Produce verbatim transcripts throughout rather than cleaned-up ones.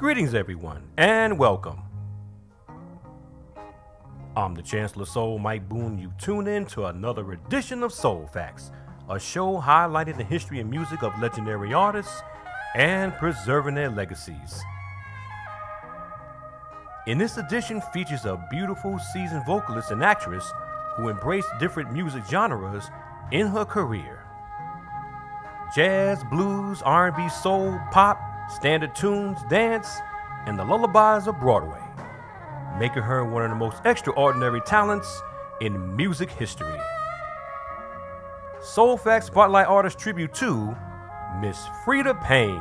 Greetings, everyone, and welcome. I'm the Chancellor Soul, Mike Boone. You tune in to another edition of Soul Facts, a show highlighting the history and music of legendary artists and preserving their legacies. In this edition features a beautiful, seasoned vocalist and actress who embraced different music genres in her career. Jazz, blues, R and B, soul, pop, standard tunes, dance, and the lullabies of Broadway, making her one of the most extraordinary talents in music history. Soul Facts Spotlight Artist Tribute to Miss Freda Payne.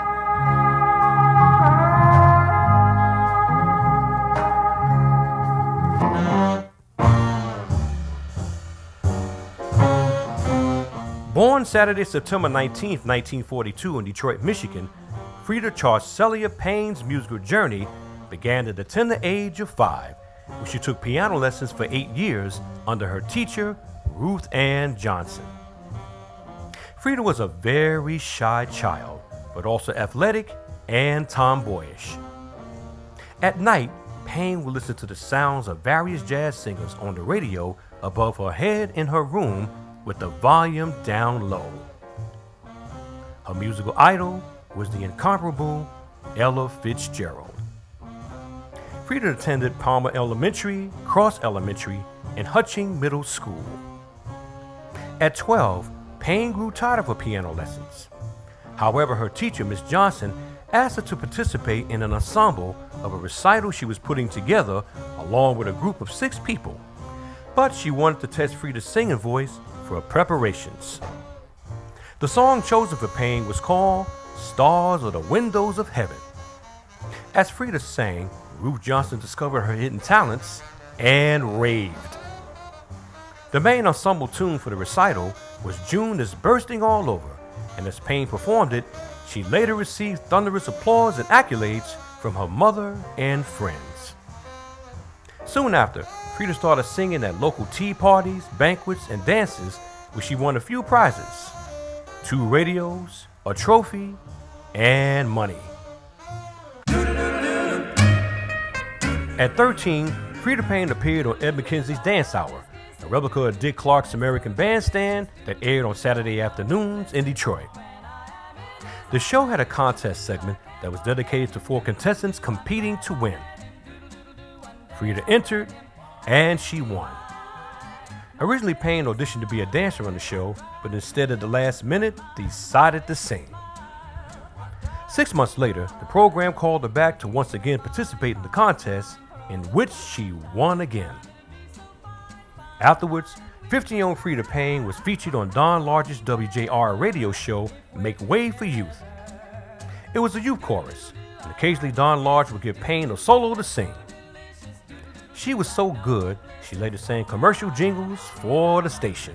Born Saturday, September nineteenth, nineteen forty-two in Detroit, Michigan, Freda Charcelia Payne's musical journey began at the tender age of five, when she took piano lessons for eight years under her teacher, Ruth Ann Johnson. Freda was a very shy child, but also athletic and tomboyish. At night, Payne would listen to the sounds of various jazz singers on the radio above her head in her room with the volume down low. Her musical idol was the incomparable Ella Fitzgerald. Freda attended Palmer Elementary, Cross Elementary, and Hutching Middle School. At twelve, Payne grew tired of her piano lessons. However, her teacher, Miss Johnson, asked her to participate in an ensemble of a recital she was putting together along with a group of six people, but she wanted to test Freda's singing voice for her preparations. The song chosen for Payne was called Stars Are the Windows of Heaven. As Freda sang, Ruth Johnson discovered her hidden talents and raved. The main ensemble tune for the recital was June is Bursting All Over, and as Payne performed it, she later received thunderous applause and accolades from her mother and friends. Soon after, Freda started singing at local tea parties, banquets, and dances where she won a few prizes, two radios, a trophy, and money. At thirteen, Freda Payne appeared on Ed McKenzie's Dance Hour, a replica of Dick Clark's American Bandstand that aired on Saturday afternoons in Detroit. The show had a contest segment that was dedicated to four contestants competing to win. Freda entered, and she won. Originally, Payne auditioned to be a dancer on the show, but instead at the last minute, decided to sing. Six months later, the program called her back to once again participate in the contest, in which she won again. Afterwards, fifteen-year-old Freda Payne was featured on Don Large's W J R radio show, Make Way for Youth. It was a youth chorus, and occasionally Don Large would give Payne a solo to sing. She was so good, she later sang commercial jingles for the station.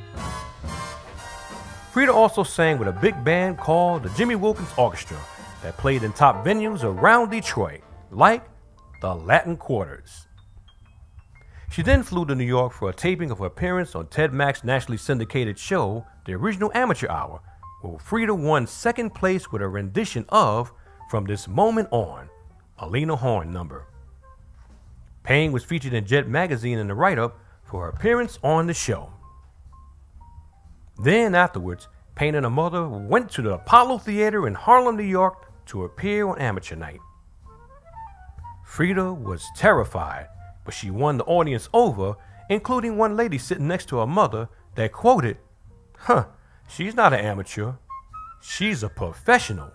Freda also sang with a big band called the Jimmy Wilkins Orchestra that played in top venues around Detroit, like the Latin Quarters. She then flew to New York for a taping of her appearance on Ted Mack's nationally syndicated show, The Original Amateur Hour, where Freda won second place with a rendition of From This Moment On, a Lena Horne number. Payne was featured in Jet magazine in the write-up for her appearance on the show. Then afterwards, Payne and her mother went to the Apollo Theater in Harlem, New York to appear on Amateur Night. Freda was terrified, but she won the audience over, including one lady sitting next to her mother that quoted, "Huh, she's not an amateur, she's a professional."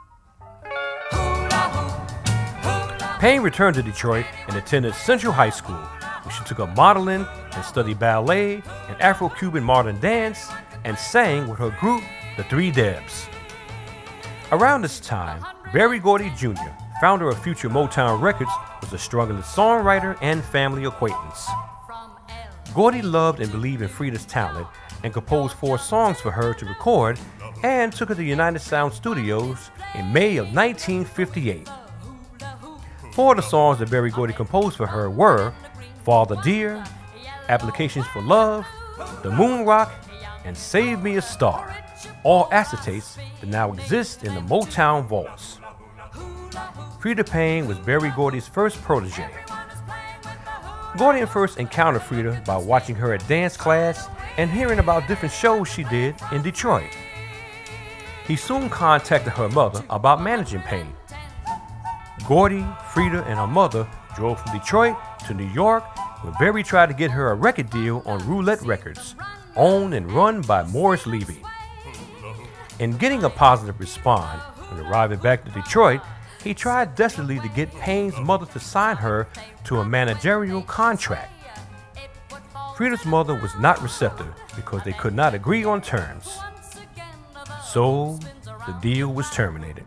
Payne returned to Detroit and attended Central High School, where she took up modeling and studied ballet and Afro-Cuban modern dance and sang with her group, the Three Debs. Around this time, Berry Gordy Junior, founder of Future Motown Records, was a struggling songwriter and family acquaintance. Gordy loved and believed in Freda's talent and composed four songs for her to record and took her to United Sound Studios in May of nineteen fifty-eight. Four of the songs that Berry Gordy composed for her were Father Dear, Applications for Love, The Moon Rock, and Save Me a Star, all acetates that now exist in the Motown vaults. Freda Payne was Berry Gordy's first protege. Gordy first encountered Freda by watching her at dance class and hearing about different shows she did in Detroit. He soon contacted her mother about managing Payne. Gordy, Freda, and her mother drove from Detroit to New York when Berry tried to get her a record deal on Roulette Records, owned and run by Morris Levy. In getting a positive response, when arriving back to Detroit, he tried desperately to get Payne's mother to sign her to a managerial contract. Freda's mother was not receptive because they could not agree on terms. So, the deal was terminated.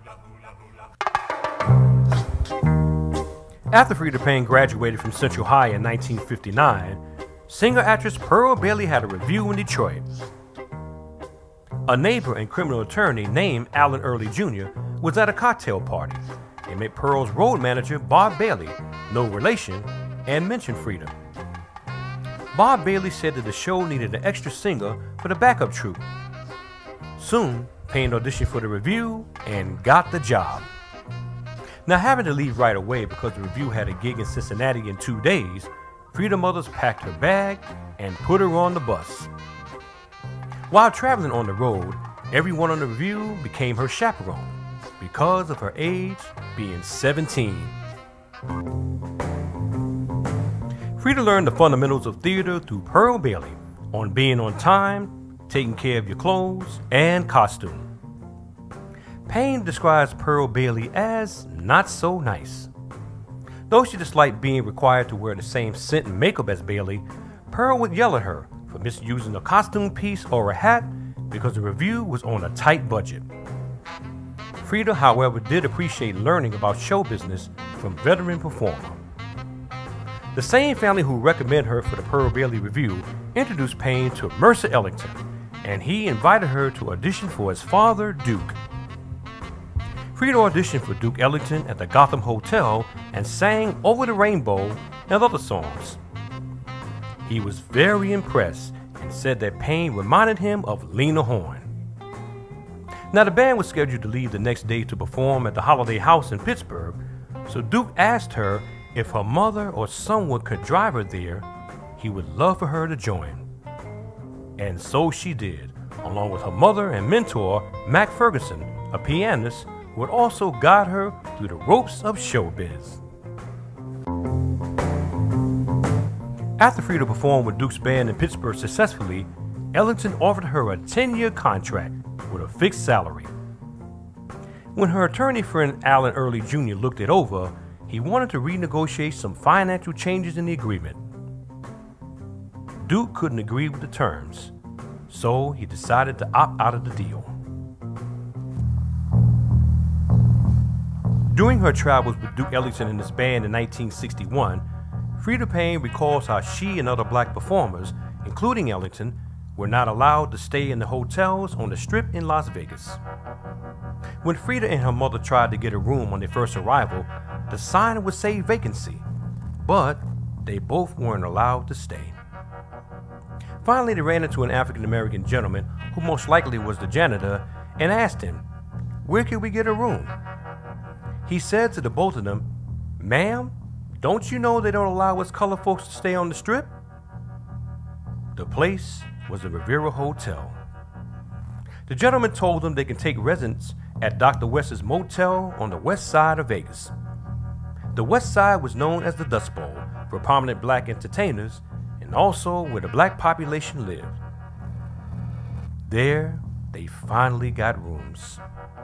After Freda Payne graduated from Central High in nineteen fifty-nine, singer-actress Pearl Bailey had a review in Detroit. A neighbor and criminal attorney named Alan Early Junior was at a cocktail party and met Pearl's road manager Bob Bailey, no relation, and mentioned Freda. Bob Bailey said that the show needed an extra singer for the backup troupe. Soon, Payne auditioned for the review and got the job. Now, having to leave right away because the review had a gig in Cincinnati in two days, Freda Mothers packed her bag and put her on the bus. While traveling on the road, everyone on the review became her chaperone because of her age being seventeen. Freda learned the fundamentals of theater through Pearl Bailey on being on time, taking care of your clothes, and costume. Payne describes Pearl Bailey as not so nice. Though she disliked being required to wear the same scent and makeup as Bailey, Pearl would yell at her for misusing a costume piece or a hat because the review was on a tight budget. Freda, however, did appreciate learning about show business from veteran performer. The same family who recommended her for the Pearl Bailey review introduced Payne to Mercer Ellington, and he invited her to audition for his father, Duke. Freda auditioned for Duke Ellington at the Gotham Hotel and sang Over the Rainbow and other songs. He was very impressed and said that Payne reminded him of Lena Horne. Now, the band was scheduled to leave the next day to perform at the Holiday House in Pittsburgh, so Duke asked her if her mother or someone could drive her there. He would love for her to join. And so she did, along with her mother and mentor, Mac Ferguson, a pianist who would also guide her through the ropes of showbiz. After Freda performed with Duke's band in Pittsburgh successfully, Ellington offered her a ten-year contract with a fixed salary. When her attorney friend Alan Early Junior looked it over, he wanted to renegotiate some financial changes in the agreement. Duke couldn't agree with the terms, so he decided to opt out of the deal. During her travels with Duke Ellington and his band in nineteen sixty-one, Freda Payne recalls how she and other black performers, including Ellington, were not allowed to stay in the hotels on the Strip in Las Vegas. When Freda and her mother tried to get a room on their first arrival, the sign would say vacancy, but they both weren't allowed to stay. Finally, they ran into an African-American gentleman who most likely was the janitor and asked him, "Where can we get a room?" He said to the both of them, "Ma'am, don't you know they don't allow us colored folks to stay on the Strip?" The place was the Riviera Hotel. The gentleman told them they can take residence at Doctor West's motel on the west side of Vegas. The west side was known as the Dust Bowl for prominent black entertainers and also where the black population lived. There, they finally got rooms.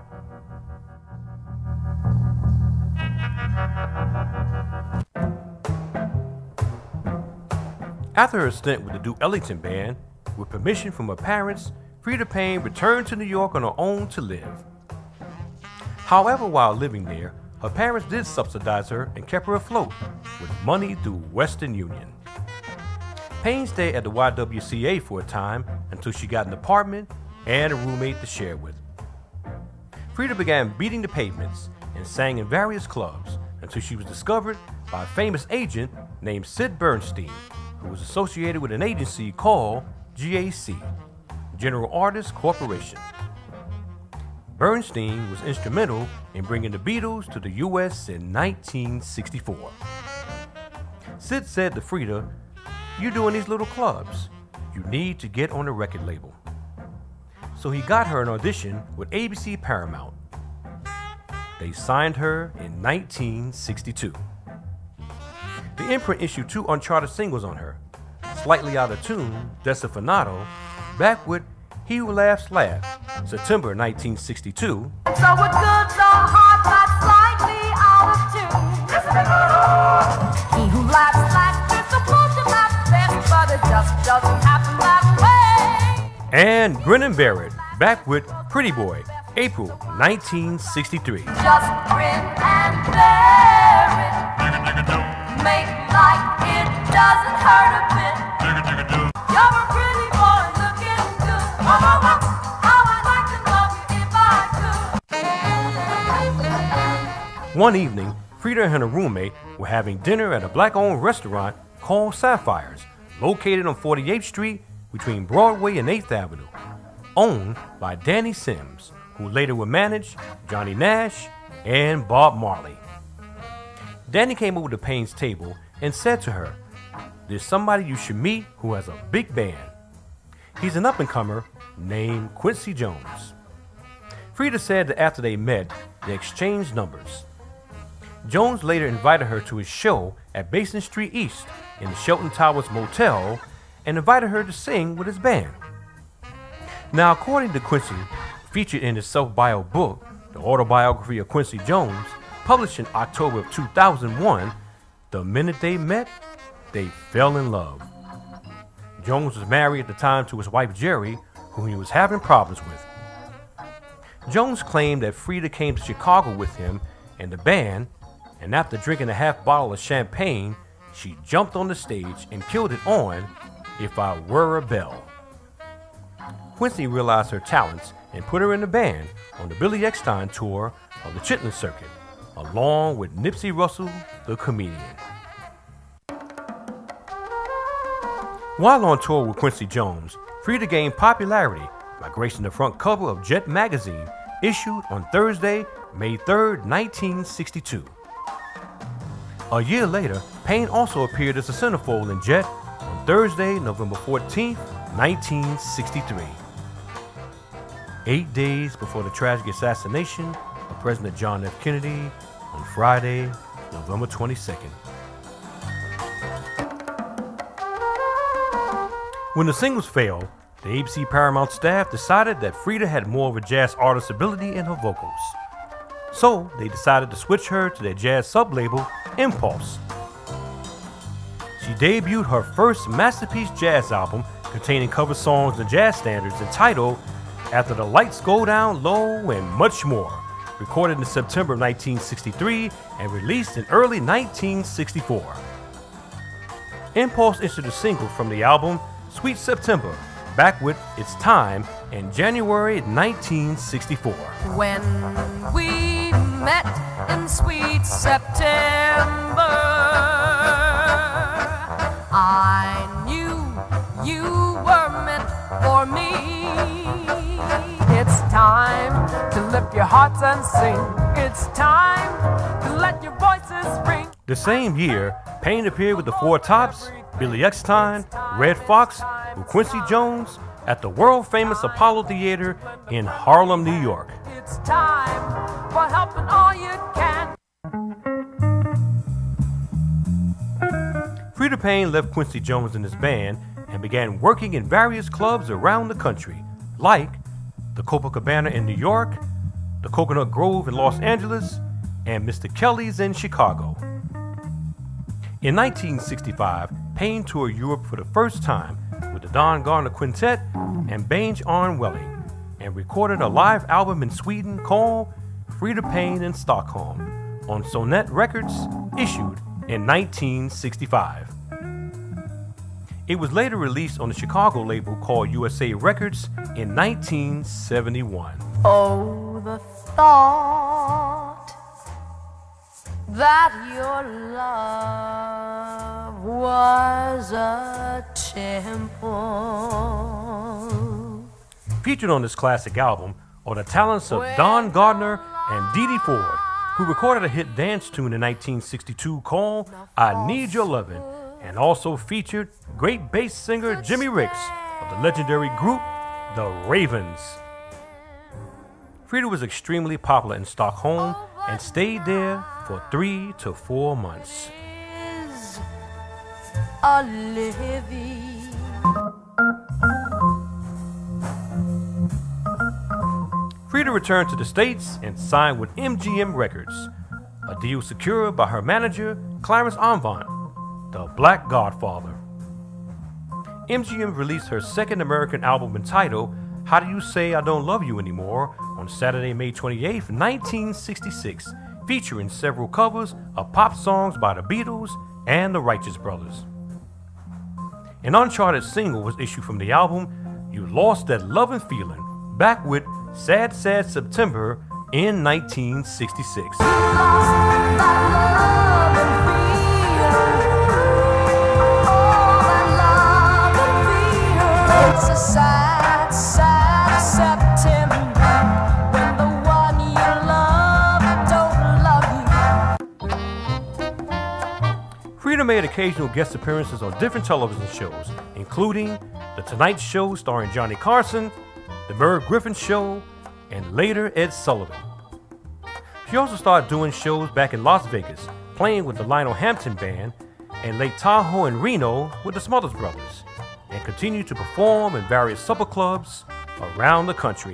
After her stint with the Duke Ellington Band, with permission from her parents, Freda Payne returned to New York on her own to live. However, while living there, her parents did subsidize her and kept her afloat with money through Western Union. Payne stayed at the Y W C A for a time until she got an apartment and a roommate to share with. Freda began beating the pavements and sang in various clubs until she was discovered by a famous agent named Sid Bernstein, who was associated with an agency called G A C, General Artists Corporation. Bernstein was instrumental in bringing the Beatles to the U S in nineteen sixty-four. Sid said to Freda, "You're doing these little clubs. You need to get on a record label." So he got her an audition with A B C Paramount. They signed her in nineteen sixty-two. The imprint issued two uncharted singles on her, Slightly Out of Tune, Desafinado, back with He Who Laughs Laugh, September nineteen sixty-two. So a good long heart that's slightly out of tune. He who laughs laughs is supposed to laugh best, but it just doesn't happen that way. And Grin and Bear It, back with Pretty Boy, April nineteen sixty-three. Just grin and bear it. Make like it doesn't hurt a bit. You're a pretty boy looking good. How I'd like to love you if I could. One evening, Freda and her roommate were having dinner at a black-owned restaurant called Sapphires, located on forty-eighth Street between Broadway and eighth Avenue, owned by Danny Sims, who later would manage Johnny Nash and Bob Marley. Danny came over to Payne's table and said to her, "There's somebody you should meet who has a big band. He's an up-and-comer named Quincy Jones." Freda said that after they met, they exchanged numbers. Jones later invited her to his show at Basin Street East in the Shelton Towers Motel and invited her to sing with his band. Now, according to Quincy, featured in his self-bio book, The Autobiography of Quincy Jones, published in October of two thousand one, the minute they met, they fell in love. Jones was married at the time to his wife Jerry, whom he was having problems with. Jones claimed that Freda came to Chicago with him and the band, and after drinking a half bottle of champagne, she jumped on the stage and killed it on If I Were a Belle. Quincy realized her talents and put her in the band on the Billy Eckstine tour of the Chitlin Circuit, along with Nipsey Russell, the comedian. While on tour with Quincy Jones, Freda gained popularity by gracing the front cover of Jet magazine, issued on Thursday, May third, nineteen sixty-two. A year later, Payne also appeared as a centerfold in Jet on Thursday, November fourteenth, nineteen sixty-three. Eight days before the tragic assassination of President John F. Kennedy on Friday, November twenty-second. When the singles failed, the A B C Paramount staff decided that Freda had more of a jazz artist's ability in her vocals. So they decided to switch her to their jazz sub-label, Impulse. She debuted her first Masterpiece Jazz album containing cover songs and jazz standards entitled After the Lights Go Down Low and Much More, recorded in September of nineteen sixty-three and released in early nineteen sixty-four. Impulse issued a single from the album, Sweet September, back with It's Time in January nineteen sixty-four. When we met in sweet September, I knew you were meant for me. It's time to lift your hearts and sing. It's time to let your voices ring. The same year, Payne appeared with the Four Tops, Billy Eckstine, Red Fox, with Quincy Jones at the world-famous Apollo Theater in Harlem, New York. It's time for helping all you can. Freda Payne left Quincy Jones and his band and began working in various clubs around the country, like the Copacabana in New York, the Coconut Grove in Los Angeles, and Mister Kelly's in Chicago. In nineteen sixty-five, Payne toured Europe for the first time with the Don Gardner Quintet and Bange Arn Welling, and recorded a live album in Sweden called Freda Payne in Stockholm on Sonnet Records, issued in nineteen sixty-five. It was later released on the Chicago label called U S A Records in nineteen seventy-one. Oh, the thought that your love was a temple. Featured on this classic album are the talents of Don Gardner and Dee Dee Ford, who recorded a hit dance tune in nineteen sixty-two called I Need Your Lovin', and also featured great bass singer Jimmy Ricks of the legendary group The Ravens. Frida was extremely popular in Stockholm and stayed there for three to four months. Frida returned to the States and signed with M G M Records, a deal secured by her manager, Clarence Avant, the Black Godfather. M G M released her second American album entitled How Do You Say I Don't Love You Anymore on Saturday, May twenty-eighth, nineteen sixty-six, featuring several covers of pop songs by the Beatles and the Righteous Brothers. An uncharted single was issued from the album, You Lost That Lovin' Feeling, back with Sad Sad September in nineteen sixty-six. It's a sad, sad September when the one you love don't love you. Frida made occasional guest appearances on different television shows, including The Tonight Show starring Johnny Carson, The Merv Griffin Show, and later Ed Sullivan. She also started doing shows back in Las Vegas, playing with the Lionel Hampton Band, and Lake Tahoe and Reno with the Smothers Brothers, and continued to perform in various supper clubs around the country.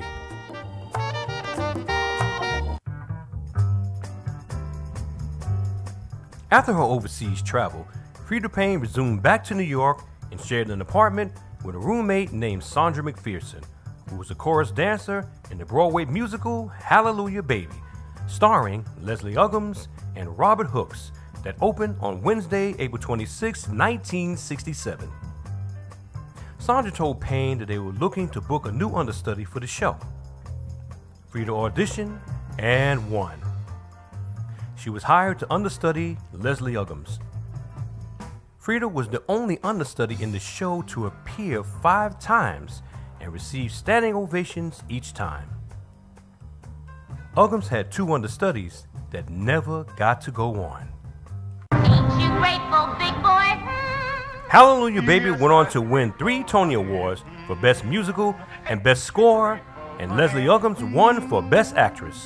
After her overseas travel, Frida Payne resumed back to New York and shared an apartment with a roommate named Sandra McPherson, who was a chorus dancer in the Broadway musical Hallelujah Baby, starring Leslie Uggams and Robert Hooks, that opened on Wednesday, April twenty-sixth, nineteen sixty-seven. Sandra told Payne that they were looking to book a new understudy for the show. Frida auditioned and won. She was hired to understudy Leslie Uggams. Frida was the only understudy in the show to appear five times and receive standing ovations each time. Uggams had two understudies that never got to go on. Ain't you grateful, big boy? Hallelujah Baby went on to win three Tony Awards for Best Musical and Best Score, and Leslie Uggams won for Best Actress.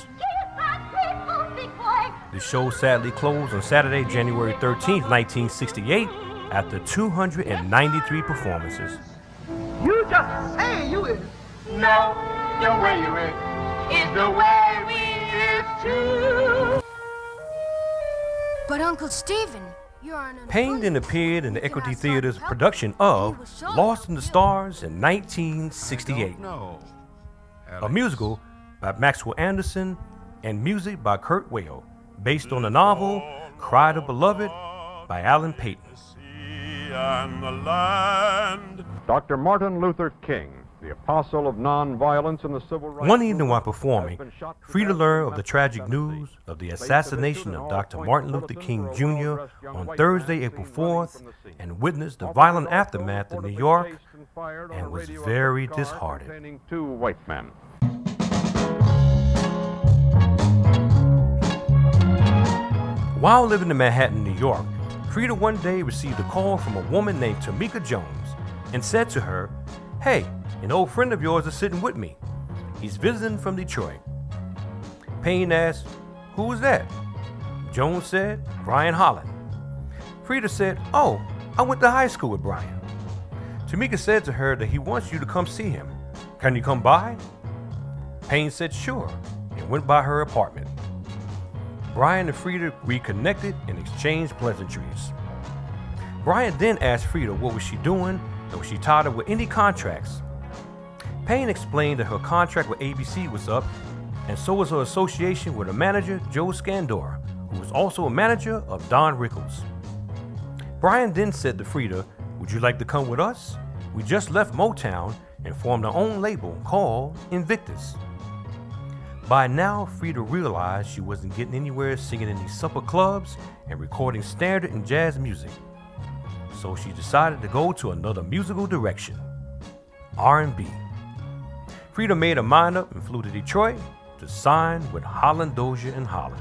The show sadly closed on Saturday, January thirteenth, nineteen sixty-eight, after two hundred ninety-three performances. You just say you is. No, the way you is is the way we is too. But Uncle Stephen, you're an Payne then appeared in the Equity Theater's production of Lost in the Stars in nineteen sixty-eight, a musical by Maxwell Anderson and music by Kurt Weill, based on the novel Cry the Beloved by Alan Paton. Doctor Martin Luther King, the apostle of nonviolence in the civil rights. One evening while performing, Frida learned of the tragic news of the assassination of Doctor Martin Luther King Junior on Thursday, April fourth, and witnessed the violent aftermath in New York, and was very disheartened. Two white men. While living in Manhattan, New York, Frida one day received a call from a woman named Tamika Jones and said to her, "Hey, an old friend of yours is sitting with me. He's visiting from Detroit." Payne asked, "Who was that?" Jones said, "Brian Holland." Frida said, "Oh, I went to high school with Brian." Tamika said to her that he wants you to come see him. "Can you come by?" Payne said sure, and went by her apartment. Brian and Frida reconnected and exchanged pleasantries. Brian then asked Frida what was she doing and was she tied up with any contracts. Payne explained that her contract with A B C was up, and so was her association with her manager, Joe Scandor, who was also a manager of Don Rickles. Brian then said to Frida, "Would you like to come with us? We just left Motown and formed our own label called Invictus." By now, Frida realized she wasn't getting anywhere singing in these supper clubs and recording standard and jazz music. So she decided to go to another musical direction, R and B. Frida made her mind up and flew to Detroit to sign with Holland, Dozier and Holland.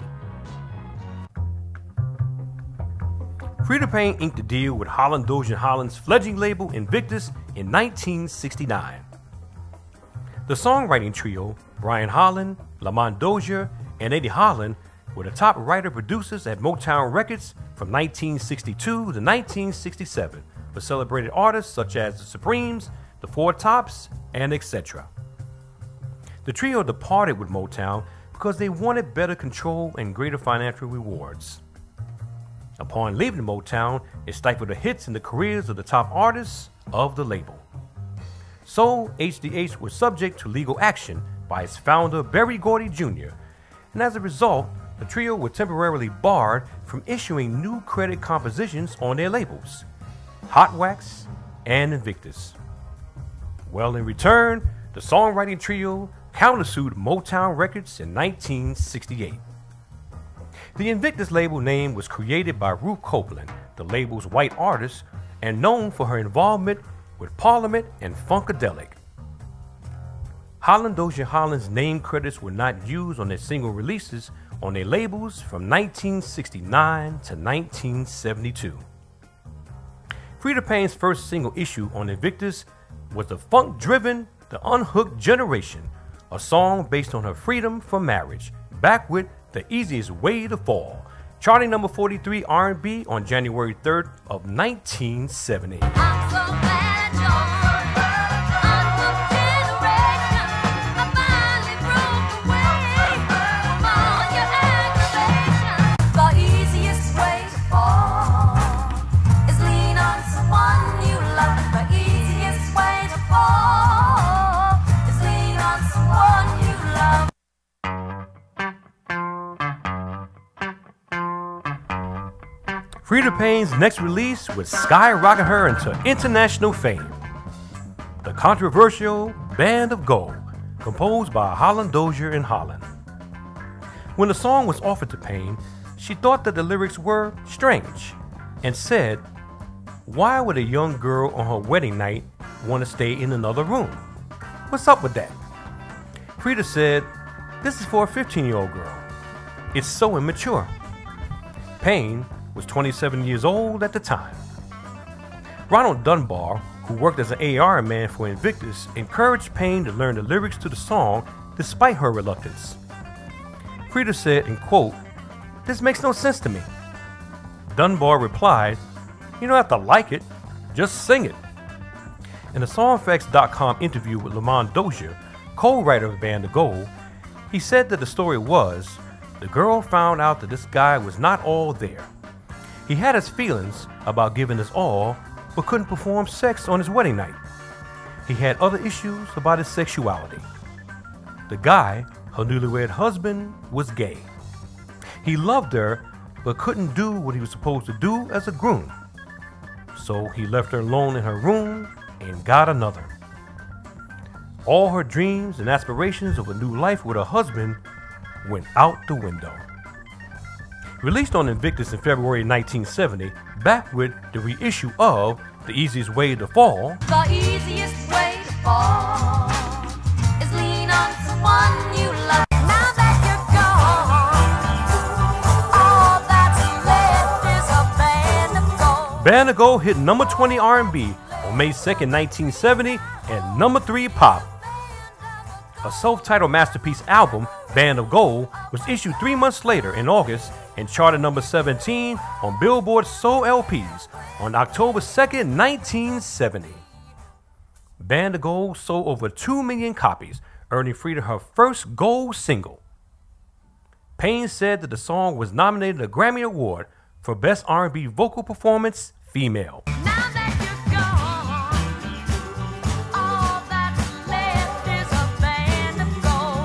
Frida Payne inked a deal with Holland, Dozier and Holland's fledgling label Invictus in nineteen sixty-nine. The songwriting trio, Brian Holland, Lamont Dozier, and Eddie Holland, were the top writer-producers at Motown Records from nineteen sixty-two to nineteen sixty-seven for celebrated artists such as the Supremes, the Four Tops, and et cetera. The trio departed with Motown because they wanted better control and greater financial rewards. Upon leaving Motown, it stifled the hits and the careers of the top artists of the label. So, H D H was subject to legal action by its founder, Berry Gordy Junior, and as a result, the trio were temporarily barred from issuing new credit compositions on their labels, Hot Wax and Invictus. Well, in return, the songwriting trio countersued Motown Records in nineteen sixty-eight. The Invictus label name was created by Ruth Copeland, the label's white artist, and known for her involvement with Parliament and Funkadelic. Holland, Dozier and Holland's name credits were not used on their single releases on their labels from nineteen sixty-nine to nineteen seventy-two. Frida Payne's first single issue on Invictus was the funk-driven The Unhooked Generation, a song based on her freedom from marriage, back with The Easiest Way to Fall, charting number forty-three R and B on January third of nineteen seventy. I'm so glad you're unhooked generation. I finally broke away from all your aggravation. The easiest way to fall is lean on someone you love. The easiest way to fall is lean on someone you love. Frida Payne's next release would skyrocket her into international fame. The controversial Band of Gold, composed by Holland, Dozier and Holland. When the song was offered to Payne, she thought that the lyrics were strange and said, "Why would a young girl on her wedding night want to stay in another room? What's up with that?" Frida said, "This is for a fifteen-year-old girl. It's so immature." Payne was twenty-seven years old at the time. Ronald Dunbar, who worked as an A R man for Invictus, encouraged Payne to learn the lyrics to the song despite her reluctance. Frida said, and quote, "This makes no sense to me." Dunbar replied, "You don't have to like it, just sing it." In a Songfacts dot com interview with Lamont Dozier, co-writer of Band of Gold, he said that the story was, the girl found out that this guy was not all there. He had his feelings about giving his all, but couldn't perform sex on his wedding night. He had other issues about his sexuality. The guy, her newlywed husband, was gay. He loved her, but couldn't do what he was supposed to do as a groom. So he left her alone in her room and got another. All her dreams and aspirations of a new life with her husband went out the window. Released on Invictus in February nineteen seventy, back with the reissue of The Easiest Way to Fall, The easiest way to fall is lean on someone you love. Now that you're gone, all that's left is a band of gold. Band of Gold hit number twenty R and B on May second, nineteen seventy, and number three pop. A self-titled masterpiece album, Band of Gold, was issued three months later in August and charted number seventeen on Billboard Soul L Ps on October second, nineteen seventy. Band of Gold sold over two million copies, earning Frida her first gold single. Payne said that the song was nominated a Grammy Award for Best R and B Vocal Performance Female. Now that you're gone, all that's left is a band of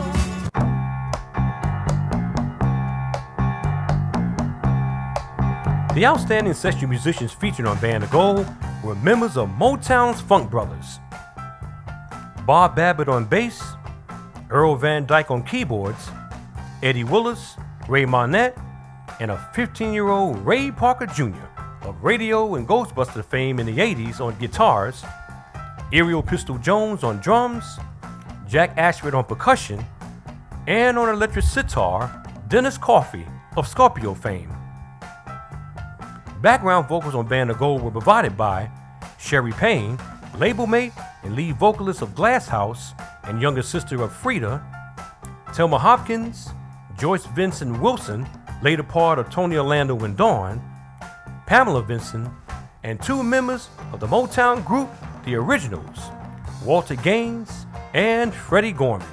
gold. The outstanding session musicians featured on Band of Gold were members of Motown's Funk Brothers. Bob Babbitt on bass, Earl Van Dyke on keyboards, Eddie Willis, Ray Monette, and a fifteen-year-old Ray Parker Junior of Radio and Ghostbuster fame in the eighties on guitars, Ariel Pistol Jones on drums, Jack Ashford on percussion, and on electric sitar, Dennis Coffey of Scorpio fame. Background vocals on Band of Gold were provided by Sherry Payne, label mate and lead vocalist of Glass House and younger sister of Frida, Thelma Hopkins, Joyce Vincent Wilson, later part of Tony Orlando and Dawn, Pamela Vincent, and two members of the Motown group The Originals, Walter Gaines and Freddie Gorman.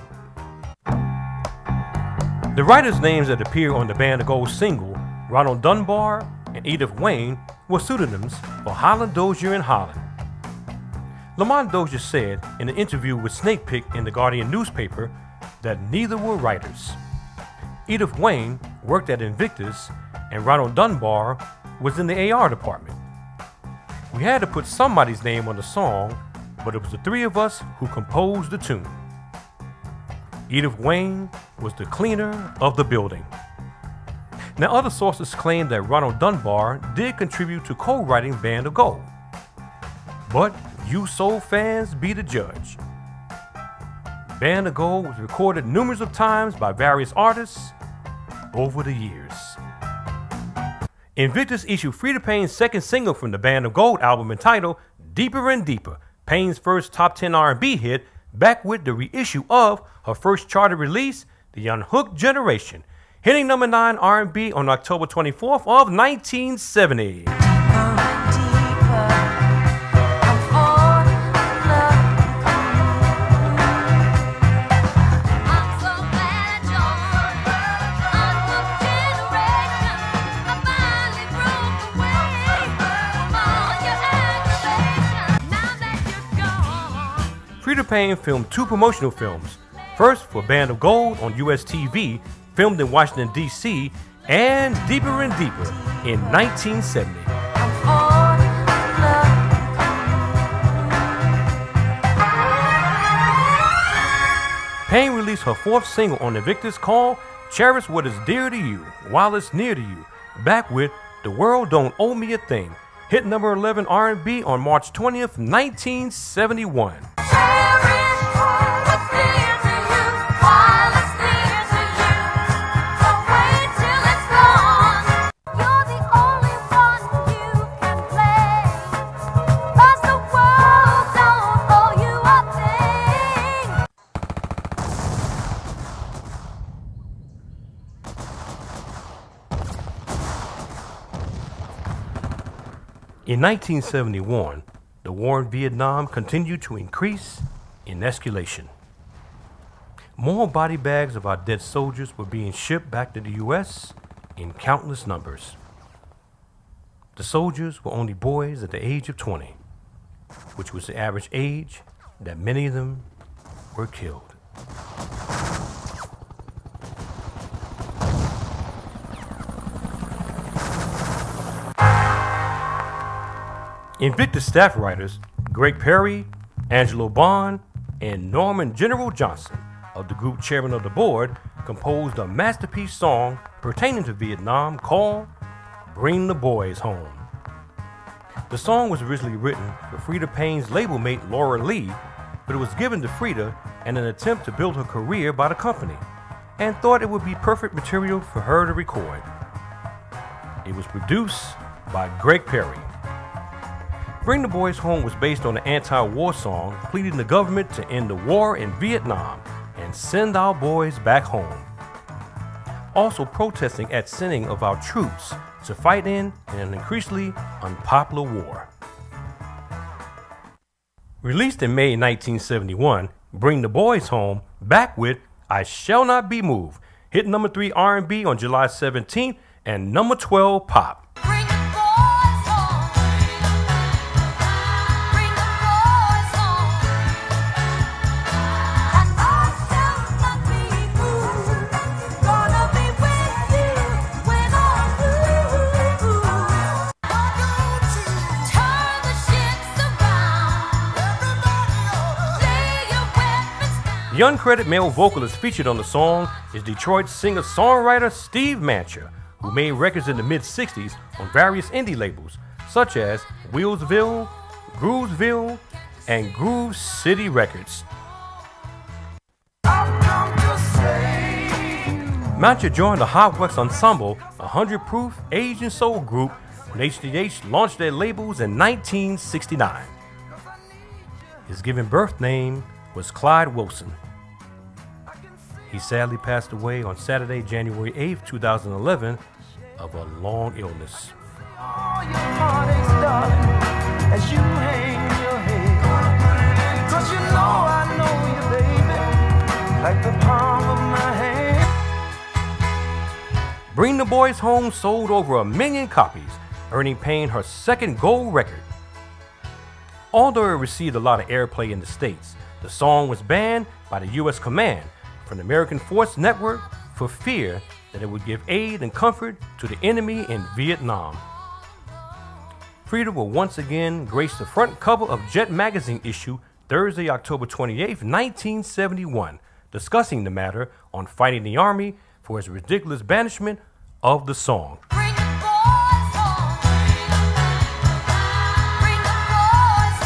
The writers' names that appear on the Band of Gold single, Ronald Dunbar and Edith Wayne, were pseudonyms for Holland Dozier and Holland. Lamont Dozier said in an interview with Snakepick in the Guardian newspaper that neither were writers. Edith Wayne worked at Invictus and Ronald Dunbar was in the A R department. We had to put somebody's name on the song, but it was the three of us who composed the tune. Edith Wayne was the cleaner of the building. Now, other sources claim that Ronald Dunbar did contribute to co-writing Band of Gold. But you soul fans be the judge. Band of Gold was recorded numerous of times by various artists over the years. Invictus issued Freda Payne's second single from the Band of Gold album entitled Deeper and Deeper, Payne's first top ten R and B hit, back with the reissue of her first charted release, The Unhooked Generation, hitting number nine R and B on October twenty-fourth of nineteen seventy. Freda Payne filmed two promotional films, first for Band of Gold on U S T V, filmed in Washington, D C, and Deeper and Deeper in nineteen seventy. Payne released her fourth single on Invictus called Cherish What Is Dear to You While It's Near to You, back with The World Don't Owe Me a Thing, hit number eleven R and B on March twentieth, nineteen seventy-one. In nineteen seventy-one, the war in Vietnam continued to increase in escalation. More body bags of our dead soldiers were being shipped back to the U S in countless numbers. The soldiers were only boys at the age of twenty, which was the average age that many of them were killed. Invictus staff writers Greg Perry, Angelo Bond, and Norman General Johnson of the group chairman of the board composed a masterpiece song pertaining to Vietnam called Bring the Boys Home. The song was originally written for Freda Payne's label mate Laura Lee, but it was given to Freda in an attempt to build her career by the company, and thought it would be perfect material for her to record. It was produced by Greg Perry. Bring the Boys Home was based on an anti-war song pleading the government to end the war in Vietnam and send our boys back home. Also protesting at sending of our troops to fight in an increasingly unpopular war. Released in May nineteen seventy-one, Bring the Boys Home, back with I Shall Not Be Moved, hit number three R and B on July seventeenth and number twelve pop. The uncredited male vocalist featured on the song is Detroit singer-songwriter Steve Mancher, who made records in the mid sixties on various indie labels, such as Wheelsville, Groovesville, and Groove City Records. Mancha joined the Hot West Ensemble, a hundred-proof Asian soul group when H D H launched their labels in nineteen sixty-nine. His given birth name was Clyde Wilson. He sadly passed away on Saturday, January eighth, two thousand eleven, of a long illness. All your heartaches, darling, as you hang your head. 'Cause you know I know you, baby, like the palm of my hand. Bring the Boys Home sold over a million copies, earning Payne her second gold record. Although it received a lot of airplay in the States, the song was banned by the U S Command from the American Force Network for fear that it would give aid and comfort to the enemy in Vietnam. Freda will once again grace the front cover of Jet magazine issue Thursday, October twenty-eighth, nineteen seventy-one, discussing the matter on fighting the Army for its ridiculous banishment of the song. Bring the boys home. Bring the boys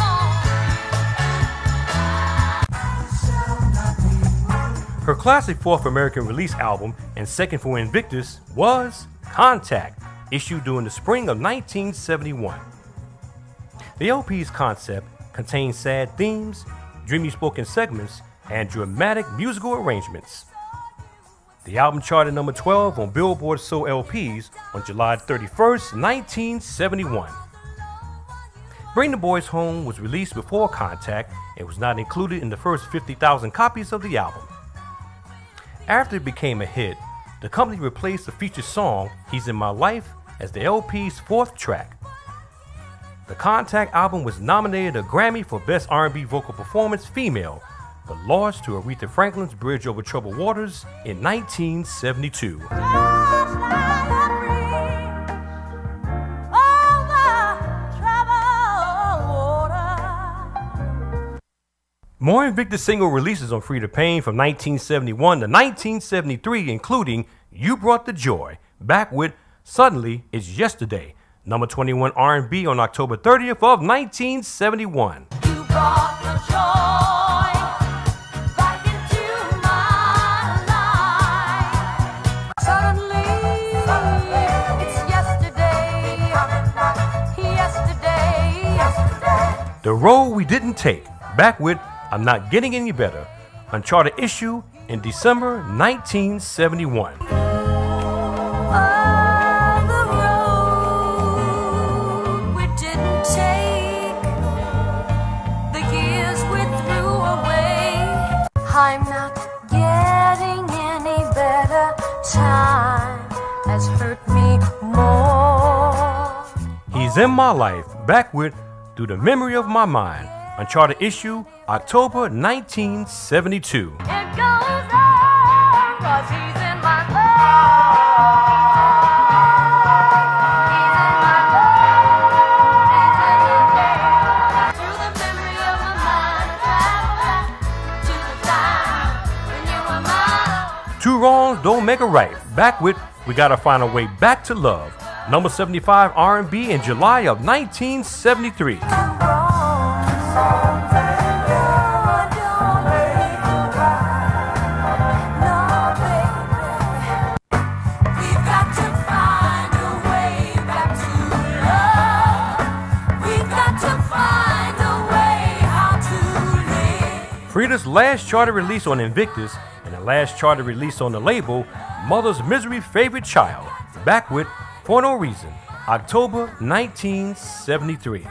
home. Her classic fourth American release album and second for Invictus was Contact, issued during the spring of nineteen seventy-one. The L P's concept contains sad themes, dreamy spoken segments, and dramatic musical arrangements. The album charted number twelve on Billboard Soul L Ps on July thirty-first, nineteen seventy-one. Bring the Boys Home was released before Contact and was not included in the first fifty thousand copies of the album. After it became a hit, the company replaced the featured song, He's in My Life, as the L P's fourth track. The Contact album was nominated a Grammy for Best R and B Vocal Performance Female, but lost to Aretha Franklin's Bridge Over Troubled Waters in nineteen seventy-two. Just like the breeze over troubled water. More Invictus single releases on Freda Payne from nineteen seventy-one to nineteen seventy-three, including You Brought the Joy, back with Suddenly It's Yesterday, number twenty-one R and B on October thirtieth of nineteen seventy-one. You brought the joy back into my life. Suddenly, it's yesterday, yesterday, yesterday. The Road We Didn't Take, back with I'm Not Getting Any Better, uncharted issue in December nineteen seventy-one. I'm not getting any better. Time has hurt me more. He's in My Life, back with Through the Memory of My Mind, uncharted issue October nineteen seventy-two. It goes on, 'cause he's in my life. He's in my life. Through the memory of my mind, travel back to the time when you were mine. Two Wrongs Don't Make a Right, back with We Gotta Find a Way Back to Love, number seventy-five R and B in July of nineteen seventy-three. Freda's last charted release on Invictus and the last charted release on the label, Mother's Misery Favorite Child, back with For No Reason, October nineteen seventy-three.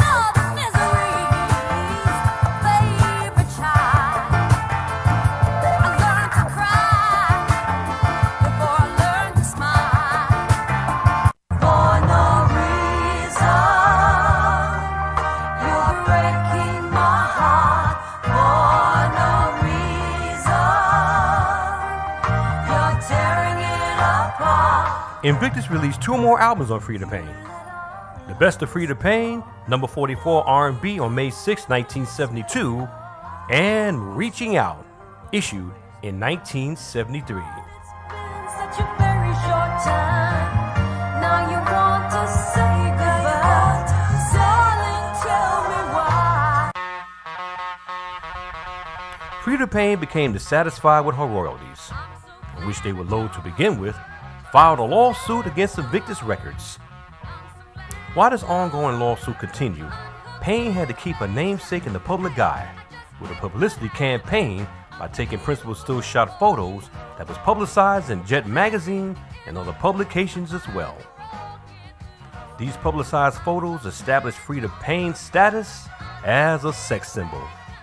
Invictus released two more albums on Freda Payne. The Best of Freda Payne, number forty-four R and B on May sixth, nineteen seventy-two, and Reaching Out, issued in nineteen seventy-three. Such a very short time. Now you want to say goodbye. Darling, tell me why. Freda Payne became dissatisfied with her royalties. which they were low to begin with, filed a lawsuit against Invictus Records. While this ongoing lawsuit continued, Payne had to keep her namesake in the public eye with a publicity campaign by taking principal still shot photos that was publicized in Jet magazine and other publications as well. These publicized photos established Freda Payne's status as a sex symbol.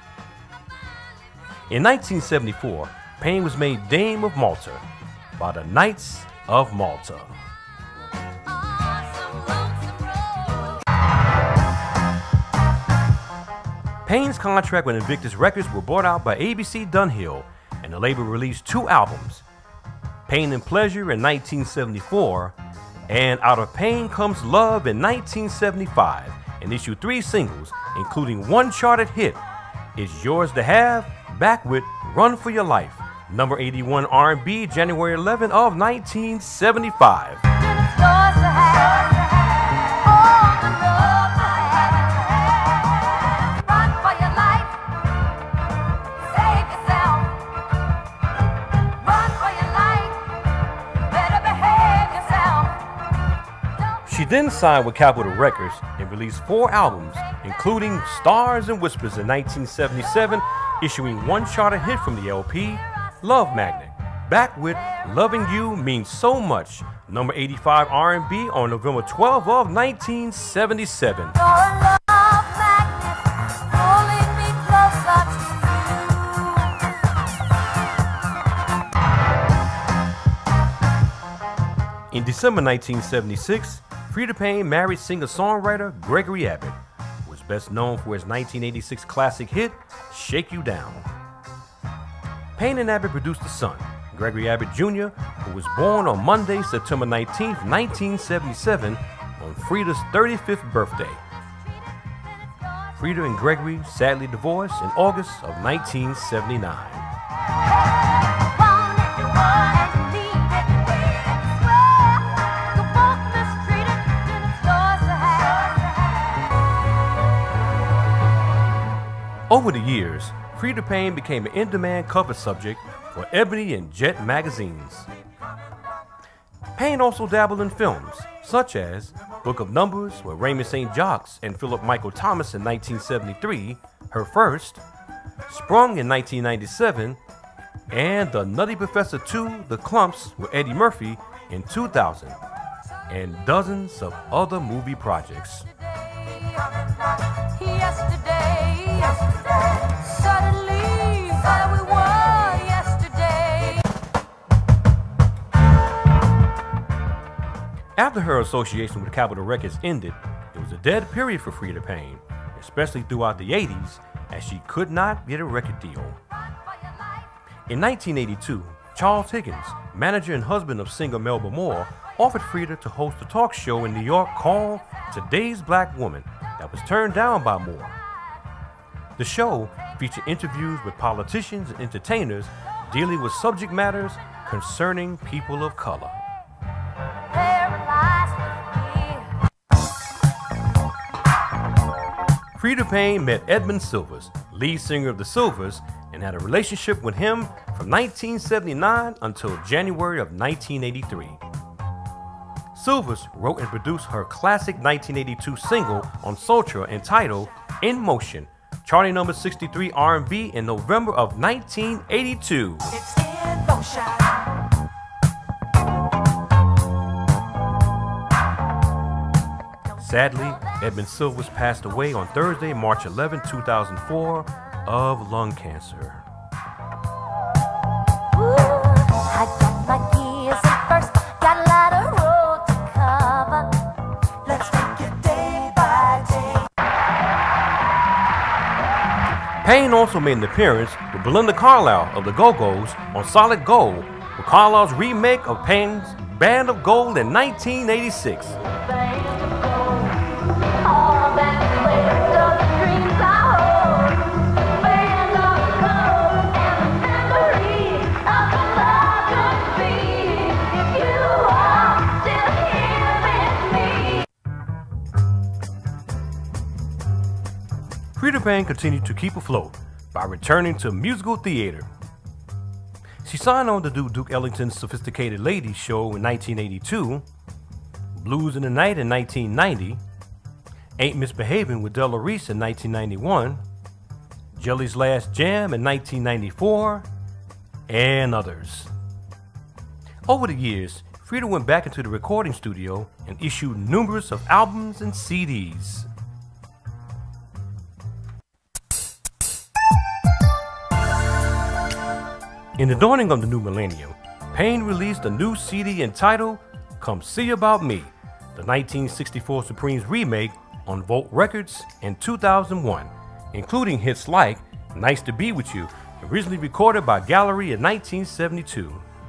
In nineteen seventy-four, Payne was made Dame of Malta by the Knights of Malta. Payne's contract with Invictus Records were bought out by A B C Dunhill, and the label released two albums, Pain and Pleasure in nineteen seventy-four, and Out of Pain Comes Love in nineteen seventy-five, and issued three singles, including one charted hit, It's Yours to Have, back with Run for Your Life, number eighty-one R and B, January eleventh of nineteen seventy-five. She then signed with Capitol Records and released four albums, including Stars and Whispers in nineteen seventy-seven, issuing one charted hit from the L P, Love Magnet, back with Loving You Means So Much, number eighty-five R and B on November twelfth of nineteen seventy-seven. In December nineteen seventy-six, Freda Payne married singer-songwriter Gregory Abbott, who was best known for his nineteen eighty-six classic hit, Shake You Down. Payne and Abbott produced a son, Gregory Abbott Junior, who was born on Monday, September nineteenth, nineteen seventy-seven, on Freda's thirty-fifth birthday. Freda and Gregory sadly divorced in August of nineteen seventy-nine. Over the years, Freda Payne became an in-demand cover subject for Ebony and Jet magazines. Payne also dabbled in films, such as Book of Numbers with Raymond Saint Jacques and Philip Michael Thomas in nineteen seventy-three, her first, Sprung in nineteen ninety-seven, and The Nutty Professor two, The Clumps with Eddie Murphy in two thousand, and dozens of other movie projects. Yesterday, yesterday, suddenly thought we were yesterday. After her association with Capitol Records ended, it was a dead period for Freda Payne, especially throughout the eighties, as she could not get a record deal. In nineteen eighty-two, Charles Higgins, manager and husband of singer Melba Moore, offered Freda to host a talk show in New York called Today's Black Woman that was turned down by Moore. The show featured interviews with politicians and entertainers dealing with subject matters concerning people of color. Freda Payne met Edmund Silvers, lead singer of the Silvers, and had a relationship with him from nineteen seventy-nine until January of nineteen eighty-three. Silvers wrote and produced her classic nineteen eighty-two single on Sultra entitled In Motion, charting number sixty-three R and B in November of nineteen eighty-two. It's in motion. Sadly, Edmund Silvers passed away on Thursday, March eleventh, two thousand four, of lung cancer. Ooh, I got my gears in first, got a lot of road to cover. Let's take it day by day. Payne also made an appearance with Belinda Carlisle of the Go-Go's on Solid Gold, with Carlisle's remake of Payne's Band of Gold in nineteen eighty-six. Freda Payne continued to keep afloat by returning to musical theater. She signed on to do Duke Ellington's Sophisticated Ladies show in nineteen eighty-two, Blues in the Night in nineteen ninety, Ain't Misbehaving with Della Reese in nineteen ninety-one, Jelly's Last Jam in nineteen ninety-four, and others. Over the years, Freda went back into the recording studio and issued numerous of albums and C Ds. In the dawning of the new millennium, Payne released a new C D entitled Come See About Me, the nineteen sixty-four Supremes remake on Volt Records in two thousand one, including hits like Nice to Be With You, originally recorded by Gallery in nineteen seventy-two.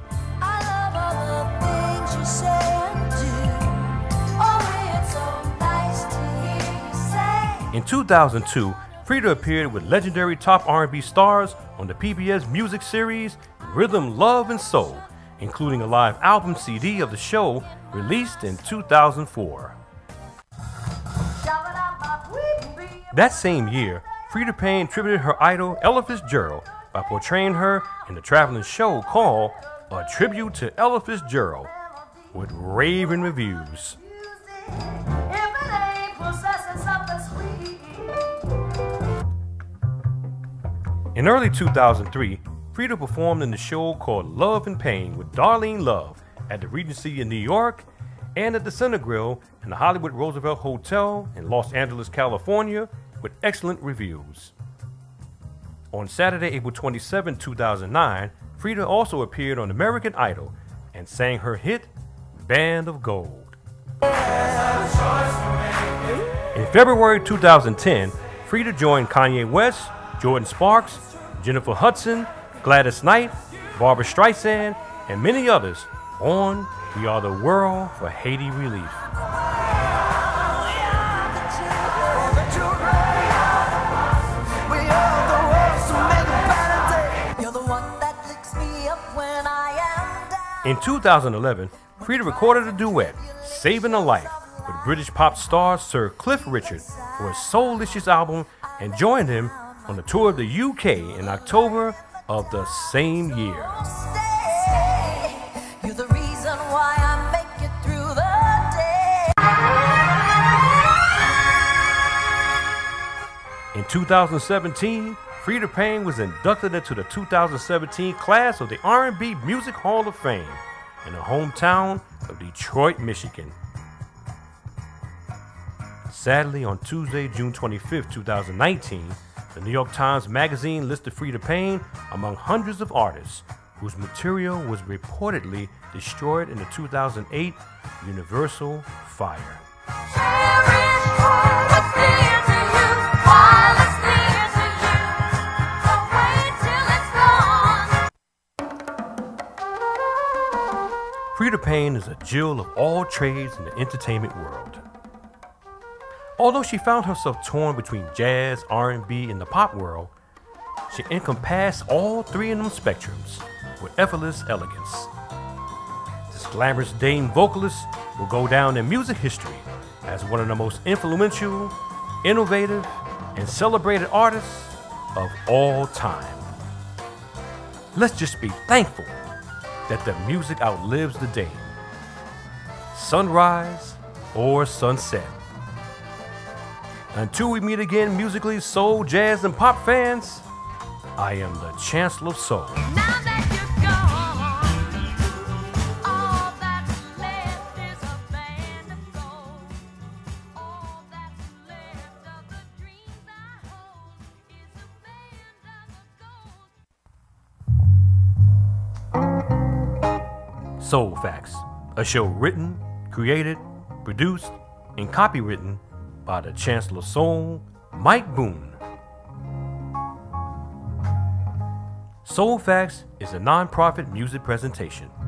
In two thousand two, Freda appeared with legendary top R and B stars on the P B S music series Rhythm, Love, and Soul, including a live album C D of the show released in two thousand four. That same year, Freda Payne tributed her idol Ella Fitzgerald by portraying her in the traveling show called A Tribute to Ella Fitzgerald, with raving reviews. In early two thousand three, Freda performed in the show called Love and Pain with Darlene Love at the Regency in New York and at the Center Grill in the Hollywood Roosevelt Hotel in Los Angeles, California, with excellent reviews. On Saturday, April twenty-seventh, two thousand nine, Freda also appeared on American Idol and sang her hit, Band of Gold. In February two thousand ten, Freda joined Kanye West, Jordan Sparks, Jennifer Hudson, Gladys Knight, Barbra Streisand, and many others on We Are the World for Haiti Relief. In two thousand eleven, Freda recorded a duet, Saving a Life, with British pop star Sir Cliff Richard for his Soulicious album, and joined him on the tour of the U K in October of the same year. In two thousand seventeen, Freda Payne was inducted into the two thousand seventeen class of the R and B Music Hall of Fame in the hometown of Detroit, Michigan. Sadly, on Tuesday, June twenty-fifth, two thousand nineteen, the New York Times Magazine listed Freda Payne among hundreds of artists whose material was reportedly destroyed in the two thousand eight Universal fire. Freda Payne is a Jill of all trades in the entertainment world. Although she found herself torn between jazz, R and B, and the pop world, she encompassed all three of them spectrums with effortless elegance. This glamorous dame vocalist will go down in music history as one of the most influential, innovative, and celebrated artists of all time. Let's just be thankful that the music outlives the day, sunrise or sunset. Until we meet again musically, soul, jazz, and pop fans, I am the Chancellor of Soul. Now that you're gone, all that's left is a band of gold. All that's left of the dreams I hold is a band of gold. Soul Facts, a show written, created, produced, and copywritten by the Chancellor of Soul, Mike Boone. Soul Facts is a non-profit music presentation.